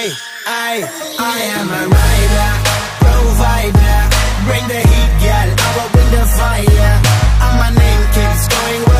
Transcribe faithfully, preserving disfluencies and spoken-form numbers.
I, I, I am a rider, provider. Bring the